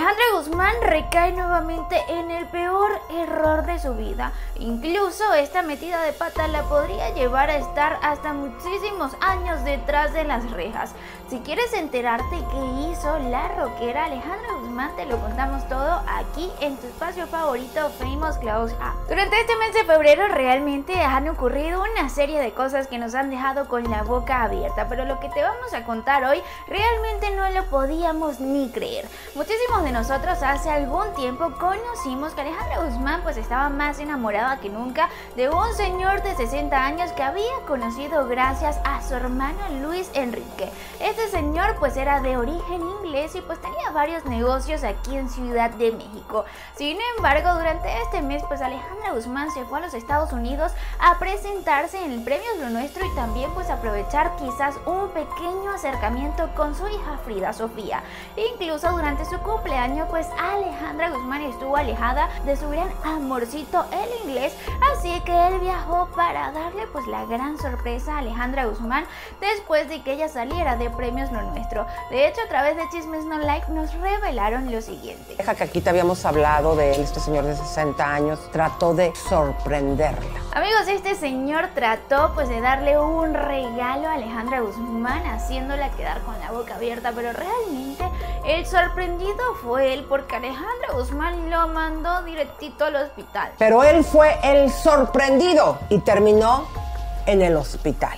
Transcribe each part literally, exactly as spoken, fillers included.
Alejandra Guzmán recae nuevamente en el peor error de su vida. Incluso esta metida de pata la podría llevar a estar hasta muchísimos años detrás de las rejas. Si quieres enterarte qué hizo la rockera Alejandra Guzmán, te lo contamos todo aquí en tu espacio favorito, Famous Close Up. Durante este mes de febrero realmente han ocurrido una serie de cosas que nos han dejado con la boca abierta, pero lo que te vamos a contar hoy realmente no lo podíamos ni creer. Muchísimos de nosotros hace algún tiempo conocimos que Alejandra Guzmán pues estaba más enamorada que nunca de un señor de sesenta años que había conocido gracias a su hermano Luis Enrique. Este señor pues era de origen inglés y pues tenía varios negocios aquí en Ciudad de México. Sin embargo, durante este mes pues Alejandra Guzmán se fue a los Estados Unidos a presentarse en el Premios Lo Nuestro y también pues aprovechar quizás un pequeño acercamiento con su hija Frida Sofía. Incluso durante su cumpleaños pues Alejandra Guzmán estuvo alejada de su gran amorcito el inglés, así que él viajó para darle pues la gran sorpresa a Alejandra Guzmán después de que ella saliera de Premios Lo Nuestro. De hecho, a través de Chismes No Like nos revelaron lo siguiente. Deja que aquí te habíamos hablado de él, este señor de sesenta años, trató de sorprenderla. Amigos, este señor trató pues de darle un regalo a Alejandra Guzmán, haciéndola quedar con la boca abierta, pero realmente el sorprendido fue él, porque Alejandra Guzmán lo mandó directito al hospital. Pero él fue el sorprendido y terminó en el hospital.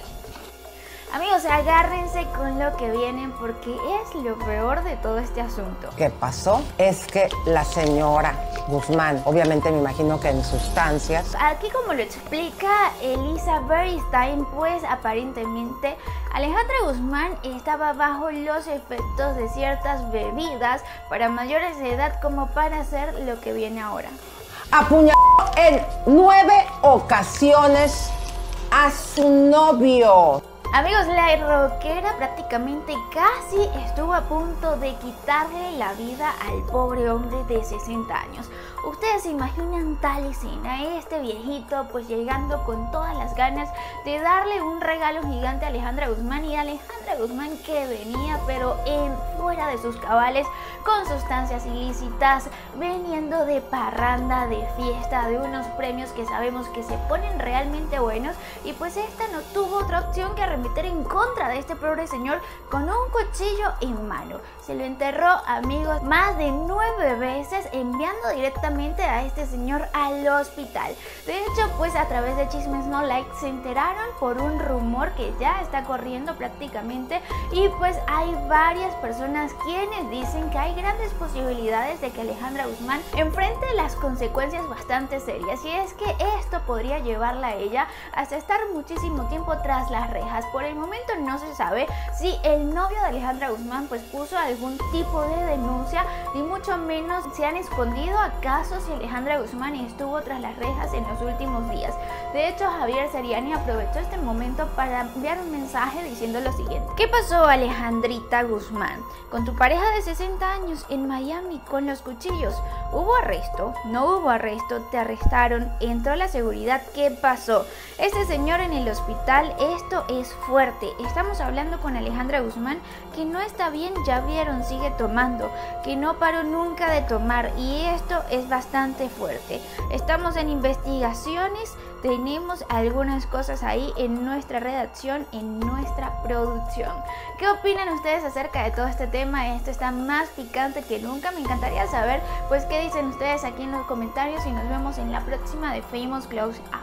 Amigos, agárrense con lo que vienen porque es lo peor de todo este asunto. ¿Qué pasó? Es que la señora Guzmán, obviamente me imagino que en sustancias. Aquí, como lo explica Elisa Beristain, pues aparentemente Alejandra Guzmán estaba bajo los efectos de ciertas bebidas para mayores de edad como para hacer lo que viene ahora. Apuñaló en nueve ocasiones a su novio. Amigos, la rockera prácticamente casi estuvo a punto de quitarle la vida al pobre hombre de sesenta años. Ustedes se imaginan tal escena, este viejito pues llegando con todas las ganas de darle un regalo gigante a Alejandra Guzmán, y Alejandra Guzmán que venía pero en fuera de sus cabales, con sustancias ilícitas, veniendo de parranda, de fiesta, de unos premios que sabemos que se ponen realmente buenos, y pues esta no tuvo otra opción que arremeter en contra de este pobre señor con un cuchillo en mano. Se lo enterró, amigos, más de nueve veces, enviando directamente a este señor al hospital. De hecho, pues a través de Chismes No Like se enteraron por un rumor que ya está corriendo prácticamente, y pues hay varias personas quienes dicen que hay grandes posibilidades de que Alejandra Guzmán enfrente las consecuencias bastante serias, y es que esto podría llevarla a ella hasta estar muchísimo tiempo tras las rejas. Por el momento no se sabe si el novio de Alejandra Guzmán pues puso algún tipo de denuncia, ni mucho menos se han escondido acaso si Alejandra Guzmán estuvo tras las rejas en los últimos días. De hecho, Javier Seriani aprovechó este momento para enviar un mensaje diciendo lo siguiente: ¿qué pasó, Alejandrita Guzmán? Con tu pareja de sesenta años en Miami con los cuchillos. ¿Hubo arresto? ¿No hubo arresto? ¿Te arrestaron? ¿Entró la seguridad? ¿Qué pasó? Este señor en el hospital, esto es fuerte. Estamos hablando con Alejandra Guzmán que no está bien, ya vieron, sigue tomando, que no paró nunca de tomar, y esto es bastante fuerte. Estamos en investigaciones, tenemos algunas cosas ahí en nuestra redacción, en nuestra producción. ¿Qué opinan ustedes acerca de todo este tema? Esto está más picante que nunca. Me encantaría saber pues qué dicen ustedes aquí en los comentarios, y nos vemos en la próxima de Famous Close Up.